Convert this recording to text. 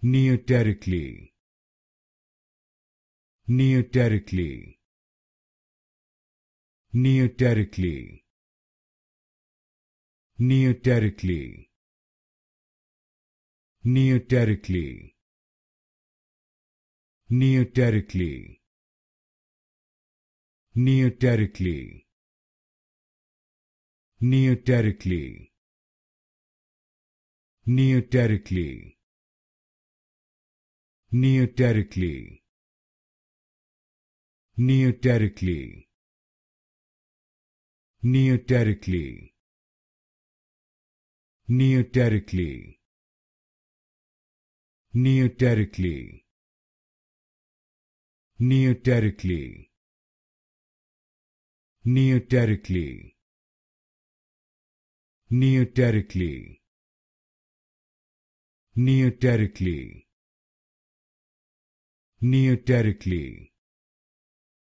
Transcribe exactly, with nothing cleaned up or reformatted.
Neoterically, Neoterically, Neoterically, Neoterically, Neoterically, Neoterically, Neoterically, Neoterically, Neoterically, Neoterically, Neoterically, Neoterically, Neoterically, Neoterically, Neoterically, Neoterically, Neoterically, Neoterically, Neoterically,